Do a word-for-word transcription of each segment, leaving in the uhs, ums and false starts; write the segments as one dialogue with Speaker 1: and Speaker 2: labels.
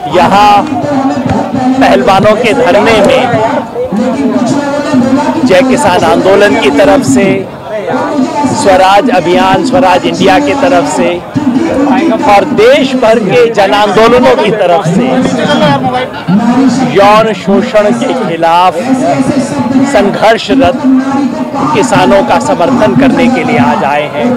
Speaker 1: यहाँ पहलवानों के धरने में जय किसान आंदोलन की तरफ से, स्वराज अभियान, स्वराज इंडिया की तरफ से और देश भर के जन आंदोलनों की तरफ से यौन शोषण के खिलाफ संघर्षरत किसानों का समर्थन करने के लिए आज आए हैं।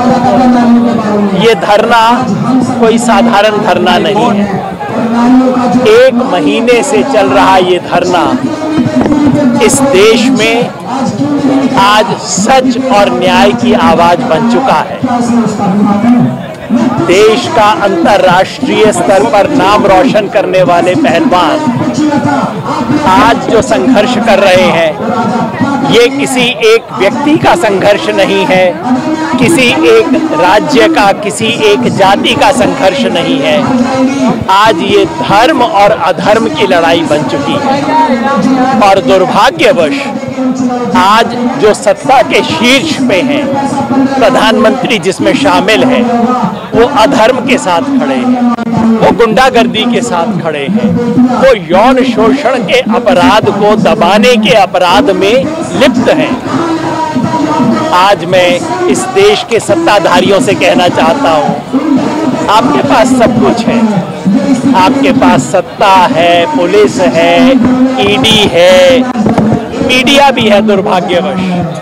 Speaker 1: ये धरना कोई साधारण धरना नहीं है। एक महीने से चल रहा ये धरना इस देश में आज सच और न्याय की आवाज बन चुका है। देश का अंतर्राष्ट्रीय स्तर पर नाम रोशन करने वाले पहलवान आज जो संघर्ष कर रहे हैं, ये किसी एक व्यक्ति का संघर्ष नहीं है, किसी एक राज्य का, किसी एक जाति का संघर्ष नहीं है। आज ये धर्म और अधर्म की लड़ाई बन चुकी है और दुर्भाग्यवश आज जो सत्ता के शीर्ष पे हैं, प्रधानमंत्री जिसमें शामिल है, वो अधर्म के साथ खड़े हैं, वो गुंडागर्दी के साथ खड़े हैं, वो यौन शोषण के अपराध को दबाने के अपराध में लिप्त हैं। आज मैं इस देश के सत्ताधारियों से कहना चाहता हूँ, आपके पास सब कुछ है, आपके पास सत्ता है, पुलिस है, ईडी है, मीडिया भी है दुर्भाग्यवश,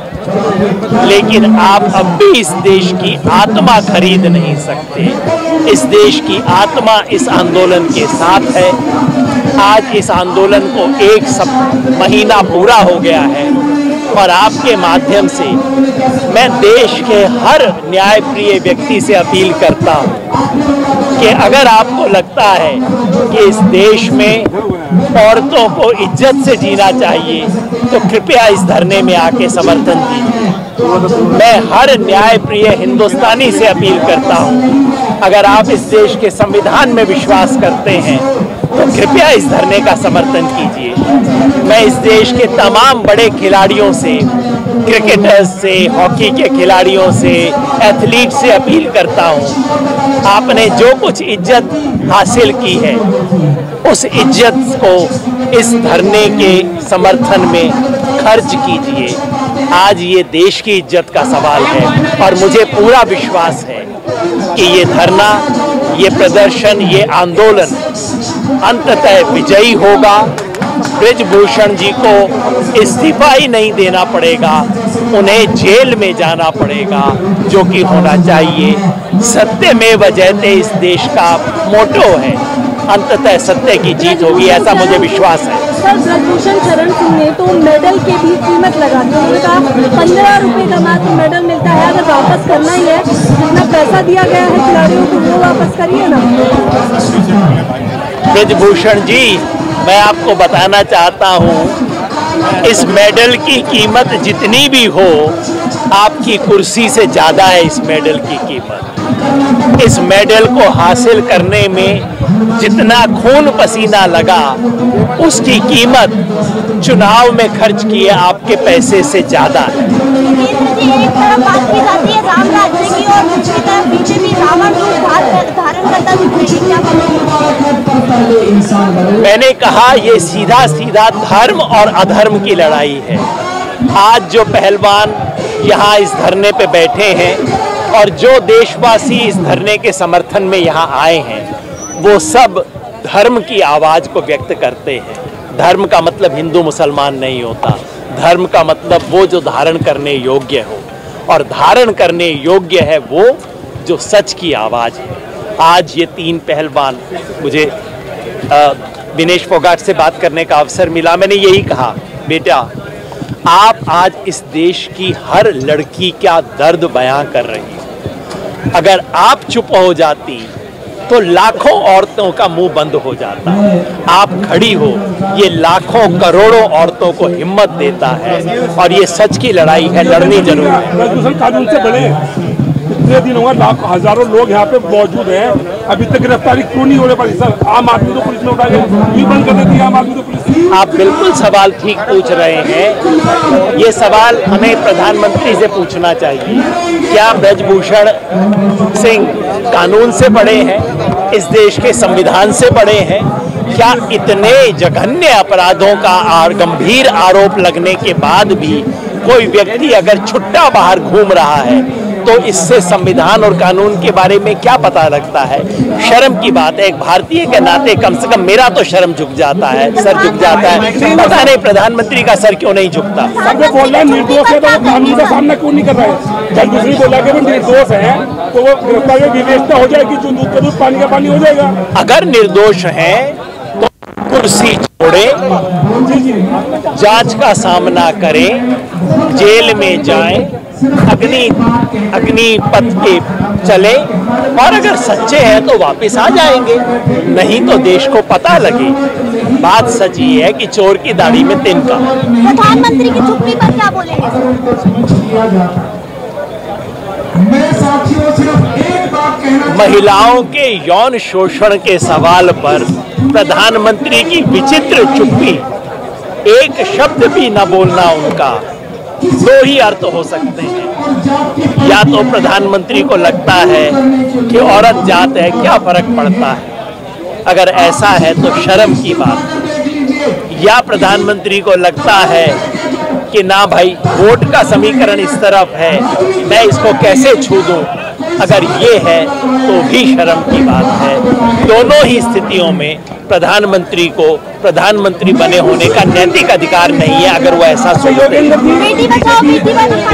Speaker 1: लेकिन आप अब भी इस देश की आत्मा खरीद नहीं सकते। इस देश की आत्मा इस आंदोलन के साथ है। आज इस आंदोलन को एक सब महीना पूरा हो गया है और आपके माध्यम से मैं देश के हर न्यायप्रिय व्यक्ति से अपील करता हूँ कि अगर आपको लगता है कि इस देश में औरतों को इज्जत से जीना चाहिए तो कृपया इस धरने में आके समर्थन दीजिए। मैं हर न्यायप्रिय हिंदुस्तानी से अपील करता हूँ, अगर आप इस देश के संविधान में विश्वास करते हैं तो कृपया इस धरने का समर्थन कीजिए। मैं इस देश के तमाम बड़े खिलाड़ियों से, क्रिकेटर्स से, हॉकी के खिलाड़ियों से, एथलीट से अपील करता हूँ, आपने जो कुछ इज्जत हासिल की है उस इज्जत को इस धरने के समर्थन में खर्च कीजिए। आज ये देश की इज्जत का सवाल है और मुझे पूरा विश्वास है कि ये धरना, ये प्रदर्शन, ये आंदोलन अंततः विजयी होगा। ब्रजभूषण जी को इस्तीफा ही नहीं देना पड़ेगा, उन्हें जेल में जाना पड़ेगा, जो कि होना चाहिए। सत्यमेव जयते इस देश का मोटो है, अंततः सत्य की जीत होगी, ऐसा मुझे विश्वास है।
Speaker 2: सर, ब्रजभूषण शरण सिंह ने तो मेडल की भी कीमत लगा दी। उन्होंने कहा पंद्रह रुपए का मात्र मेडल मिलता है, अगर वापस करना ही है, जितना पैसा दिया गया है खिलाड़ियों को वो वापस करिए ना।
Speaker 1: ब्रजभूषण जी, मैं आपको बताना चाहता हूँ, इस मेडल की कीमत जितनी भी हो, आपकी कुर्सी से ज़्यादा है इस मेडल की कीमत। इस मेडल को हासिल करने में जितना खून पसीना लगा, उसकी कीमत चुनाव में खर्च किए आपके पैसे से ज़्यादा है।
Speaker 3: एक तरफ बात की जाती है राम राज्य की और दूसरी तरफ बीजेपी रावण रूप धारण करता दिख रही है, क्या?
Speaker 1: मैंने कहा, ये सीधा सीधा धर्म और अधर्म की लड़ाई है। आज जो पहलवान यहाँ इस धरने पे बैठे हैं और जो देशवासी इस धरने के समर्थन में यहाँ आए हैं, वो सब धर्म की आवाज़ को व्यक्त करते हैं। धर्म का मतलब हिंदू मुसलमान नहीं होता, धर्म का मतलब वो जो धारण करने योग्य हो, और धारण करने योग्य है वो जो सच की आवाज़ है। आज ये तीन पहलवान, मुझे दिनेश फोगाट से बात करने का अवसर मिला, मैंने यही कहा, बेटा आप आज इस देश की हर लड़की का दर्द बयां कर रही हो। अगर आप चुप हो जाती तो लाखों औरतों का मुंह बंद हो जाता। आप खड़ी हो, ये लाखों करोड़ों औरतों को हिम्मत देता है और ये सच की लड़ाई है, लड़नी जरूर है।
Speaker 4: कानून से बड़े इतने दिन हुआ, लाखों हजारों लोग यहाँ पे मौजूद हैं, अभी तक गिरफ्तारी क्यों नहीं होने पाई? सर, आम आदमी तो पुलिस ने उठा के बंद कर देती है, आम आदमी तो पुलिस।
Speaker 1: आप बिल्कुल सवाल ठीक पूछ रहे हैं। ये सवाल हमें प्रधानमंत्री से पूछना चाहिए। क्या ब्रजभूषण सिंह कानून से बड़े हैं? इस देश के संविधान से बड़े हैं? क्या इतने जघन्य अपराधों का और गंभीर आरोप लगने के बाद भी कोई व्यक्ति अगर छुट्टा बाहर घूम रहा है तो इससे संविधान और कानून के बारे में क्या पता लगता है? शर्म की बात है। एक भारतीय के नाते कम से कम मेरा तो शर्म झुक जाता है, सर झुक जाता है। पता नहीं प्रधानमंत्री का सर क्यों नहीं झुकता।
Speaker 4: वो बोल रहा है निर्दोष है तो वो कानून का सामना क्यों नहीं कर रहा है? जब दूसरी बोला कि वो निर्दोष है तो वो गिरफ्तारी विवेचना हो जाएगी, जो दूध का दूध पानी का पानी हो जाएगा।
Speaker 1: अगर निर्दोष है तो कुर्सी छोड़े, जांच का सामना करें, जेल में जाएं, अग्नि अग्निपथ के चले, और अगर सच्चे हैं तो वापस आ जाएंगे, नहीं तो देश को पता लगे। बात सच ही है कि चोर की दाढ़ी में तिनका।
Speaker 3: प्रधानमंत्री की चुप्पी पर क्या बोलेंगे?
Speaker 1: महिलाओं के यौन शोषण के सवाल पर प्रधानमंत्री की विचित्र चुप्पी, एक शब्द भी न बोलना उनका, दो ही अर्थ हो सकते हैं। या तो प्रधानमंत्री को लगता है कि औरत जात है, क्या फर्क पड़ता है, अगर ऐसा है तो शर्म की बात, या प्रधानमंत्री को लगता है कि ना भाई वोट का समीकरण इस तरफ है, मैं इसको कैसे छू दूं, अगर ये है तो भी शर्म की बात है। दोनों ही स्थितियों में प्रधानमंत्री को प्रधानमंत्री बने होने का नैतिक अधिकार नहीं है, अगर वो ऐसा सोचते हैं।
Speaker 3: बेटी बचाओ बेटी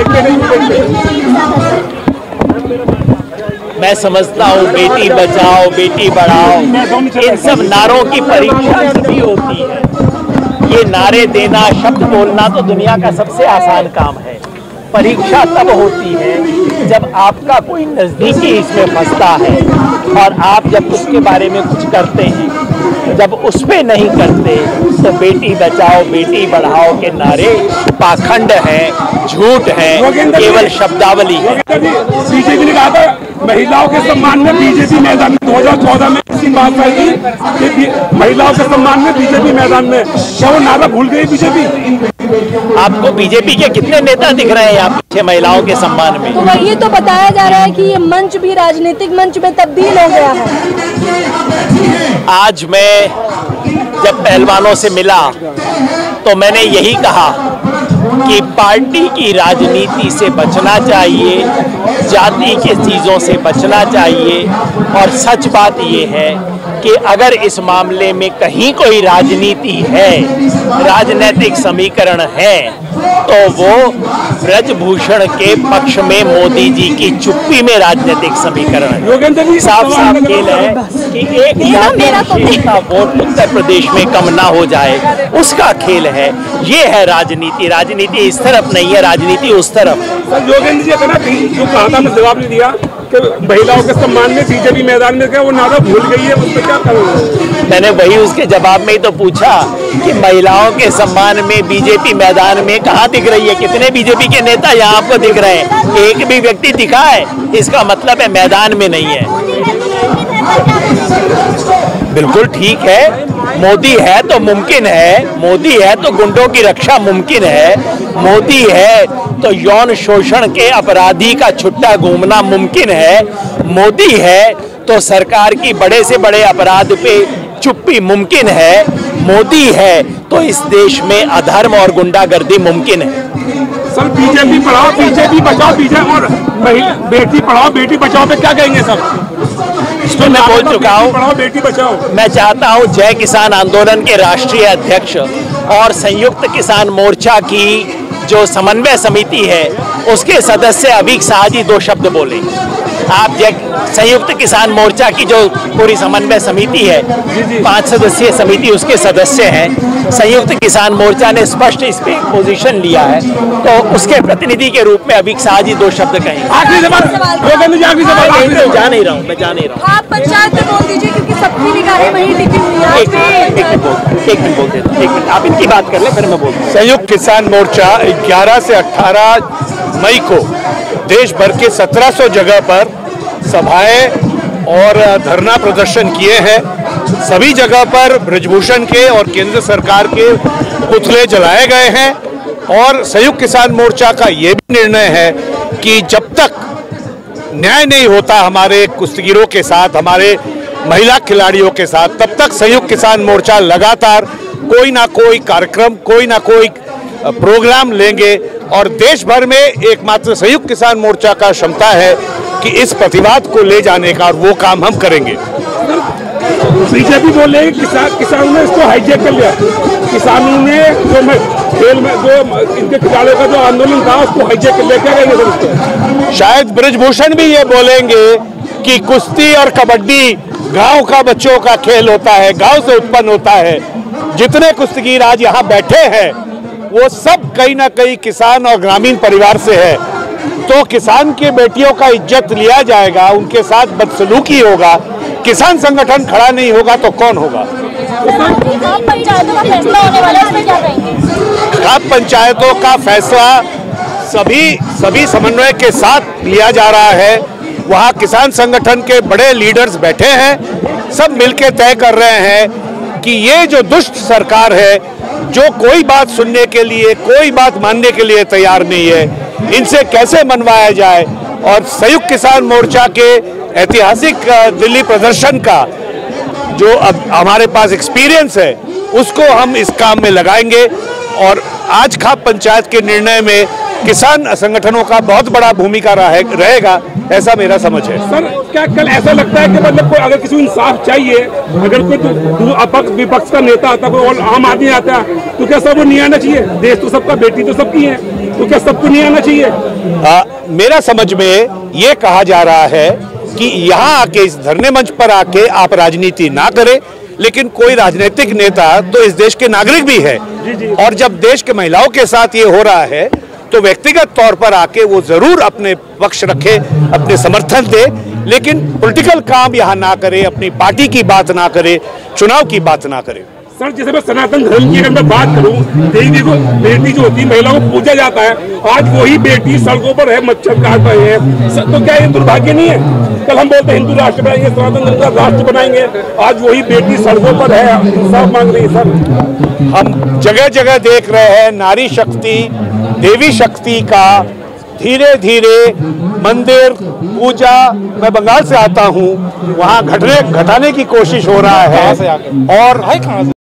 Speaker 1: मैं समझता हूँ बेटी बचाओ बेटी बढ़ाओ, इन सब नारों की परीक्षा भी होती है। ये नारे देना, शब्द बोलना तो दुनिया का सबसे आसान काम है। परीक्षा तब होती है जब आपका कोई नजदीकी इसमें फंसता है और आप जब उसके बारे में कुछ करते हैं, जब उस पे नहीं करते तो बेटी बचाओ बेटी बढ़ाओ के नारे पाखंड हैं, झूठ हैं, केवल शब्दावली है।
Speaker 4: बीजेपी ने कहा था महिलाओं के सम्मान में बीजेपी मैदान में दो हज़ार चौदह में इसकी बात आई थी कि महिलाओं के सम्मान में बीजेपी मैदान में, क्या वो नारा भूल गई बीजेपी?
Speaker 1: आपको बीजेपी के कितने नेता दिख रहे हैं यहाँ पीछे महिलाओं के सम्मान में?
Speaker 2: तो वही तो बताया जा रहा है कि ये मंच भी राजनीतिक मंच में तब्दील हो गया है।
Speaker 1: आज मैं जब पहलवानों से मिला तो मैंने यही कहा कि पार्टी की राजनीति से बचना चाहिए, जाति के चीज़ों से बचना चाहिए, और सच बात ये है कि अगर इस मामले में कहीं कोई राजनीति है, राजनीतिक समीकरण है, तो वो ब्रजभूषण के पक्ष में मोदी जी की चुप्पी में राजनीतिक समीकरण है। साफ साफ खेल है कि एक शेष का वोट उत्तर प्रदेश में कम ना हो जाए, उसका खेल है। ये है राजनीति। राजनीति इस तरफ नहीं है, राजनीति उस तरफ।
Speaker 4: योगेंद्र जी कहना जो कहा था, मैं जवाब नहीं दिया कि महिलाओं के सम्मान में बीजेपी मैदान में, क्या वो नारा भूल गई है, उस पर क्या करूँ?
Speaker 1: मैंने वही उसके जवाब में ही तो पूछा कि महिलाओं के सम्मान में बीजेपी मैदान में कहाँ दिख रही है? कितने बीजेपी के नेता यहाँ आपको दिख रहे हैं? एक भी व्यक्ति दिखा है? इसका मतलब है मैदान में नहीं है। बिल्कुल ठीक है, मोदी है तो मुमकिन है, मोदी है तो गुंडों की रक्षा मुमकिन है, मोदी है तो यौन शोषण के अपराधी का छुट्टा घूमना मुमकिन है, मोदी है तो सरकार की बड़े से बड़े अपराध पे चुप्पी मुमकिन है, मोदी है तो इस देश में अधर्म और गुंडागर्दी मुमकिन है।
Speaker 4: सर बीजेपी पढ़ाओ बीजेपी बचाओ बीजेपी और बेटी पढ़ाओ बेटी बचाओ पे क्या कहेंगे सर?
Speaker 1: इसको मैं बोल चुका हूँ,
Speaker 4: पढ़ाओ बेटी बचाओ।
Speaker 1: मैं चाहता हूँ जय किसान आंदोलन के राष्ट्रीय अध्यक्ष और संयुक्त किसान मोर्चा की जो समन्वय समिति है उसके सदस्य अभीक शाह जी दो शब्द बोले। आप जय संयुक्त किसान मोर्चा की जो पूरी समन्वय समिति है, पांच सदस्यीय समिति, उसके सदस्य हैं। संयुक्त किसान मोर्चा ने स्पष्ट इस पे पोजीशन लिया है, तो उसके प्रतिनिधि के रूप में अभीक शाह जी दो शब्द कहेंगे।
Speaker 4: आखिरी सवाल, आखिरी सवाल।
Speaker 1: जा नहीं रहा हूँ, मैं जा नहीं रहा हूँ।
Speaker 2: आप पंचायत में बोल दीजिए क्योंकि सबकी निगाहें वहीं टिकी हुई है।
Speaker 1: एक मिनट बोल एक मिनट बोल देता हूँ, एक मिनट आप इनकी बात कर ले, फिर मैं बोलता हूँ।
Speaker 5: संयुक्त किसान मोर्चा ग्यारह से अठारह मई को देश भर के सत्रह सौ जगह पर सभाएं और धरना प्रदर्शन किए हैं। सभी जगह पर ब्रजभूषण के और केंद्र सरकार के पुतले जलाए गए हैं, और संयुक्त किसान मोर्चा का ये भी निर्णय है कि जब तक न्याय नहीं होता हमारे कुश्तीगिरों के साथ, हमारे महिला खिलाड़ियों के साथ, तब तक संयुक्त किसान मोर्चा लगातार कोई ना कोई कार्यक्रम, कोई ना कोई प्रोग्राम लेंगे और देश भर में एकमात्र संयुक्त किसान मोर्चा का क्षमता है कि इस प्रतिवाद को ले जाने का, और वो काम हम करेंगे।
Speaker 4: बीजेपी बोले किसान किसानों ने इसको हाईजैक कर लिया, किसानों ने जो खेल में जो इनके खिलाड़ियों का जो आंदोलन था उसको हाईजैक कर लिया, क्या कहेंगे सर इसको?
Speaker 5: शायद ब्रजभूषण भी ये बोलेंगे कि कुश्ती और कबड्डी गांव का बच्चों का खेल होता है, गांव से उत्पन्न होता है। जितने कुश्तीगीर आज यहाँ बैठे हैं वो सब कहीं ना कहीं किसान और ग्रामीण परिवार से है। तो किसान के बेटियों का इज्जत लिया जाएगा, उनके साथ बदसलूकी होगा, किसान संगठन खड़ा नहीं होगा तो कौन होगा?
Speaker 3: ग्राम पंचायतों का फैसला होने वाला है, इसमें क्या कहेंगे?
Speaker 5: ग्राम पंचायतों का फैसला सभी सभी समन्वय के साथ लिया जा रहा है। वहाँ किसान संगठन के बड़े लीडर्स बैठे हैं, सब मिलकर तय कर रहे हैं कि ये जो दुष्ट सरकार है, जो कोई बात सुनने के लिए, कोई बात मानने के लिए तैयार नहीं है, इनसे कैसे मनवाया जाए। और संयुक्त किसान मोर्चा के ऐतिहासिक दिल्ली प्रदर्शन का जो अब हमारे पास एक्सपीरियंस है उसको हम इस काम में लगाएंगे और आज खाप पंचायत के निर्णय में किसान संगठनों का बहुत बड़ा भूमिका रहेगा, ऐसा मेरा समझ है।
Speaker 4: सर क्या कल ऐसा लगता है कि मतलब कोई अगर किसी को इंसाफ चाहिए, अगर कोई अपक्ष विपक्ष का नेता आता, कोई और आम आदमी आता है, तो क्या सबको नहीं आना चाहिए? देश तो सबका, बेटी तो सबकी है, तो क्या सबको नहीं आना चाहिए?
Speaker 5: आ, मेरा समझ में ये कहा जा रहा है कि यहाँ आके इस धरने मंच पर आके आप राजनीति ना करें, लेकिन कोई राजनीतिक नेता तो इस देश के नागरिक भी है।
Speaker 4: जी जी।
Speaker 5: और जब देश के महिलाओं के साथ ये हो रहा है तो व्यक्तिगत तौर पर आके वो जरूर अपने पक्ष रखे, अपने समर्थन दे, लेकिन पॉलिटिकल काम यहाँ ना करे, अपनी पार्टी की बात ना करे, चुनाव की बात ना करे।
Speaker 4: सर जैसे मैं सनातन धर्म की अगर मैं बात करूं, देवी को बेटी जो होती है, महिलाओं को पूजा जाता है, आज वही बेटी सड़कों पर है, मच्छर काट रहे हैं, तो क्या ये दुर्भाग्य नहीं है? कल हम बोलते हैं हिंदू राष्ट्र बनाएंगे, सनातन धर्म का राष्ट्र बनाएंगे, आज वही बेटी सड़कों पर है, इंसाफ मांग रही है। सर
Speaker 5: हम जगह जगह देख रहे हैं नारी शक्ति, देवी शक्ति का धीरे धीरे मंदिर पूजा, मैं बंगाल से आता हूँ, वहाँ घटने घटाने की कोशिश हो रहा है। और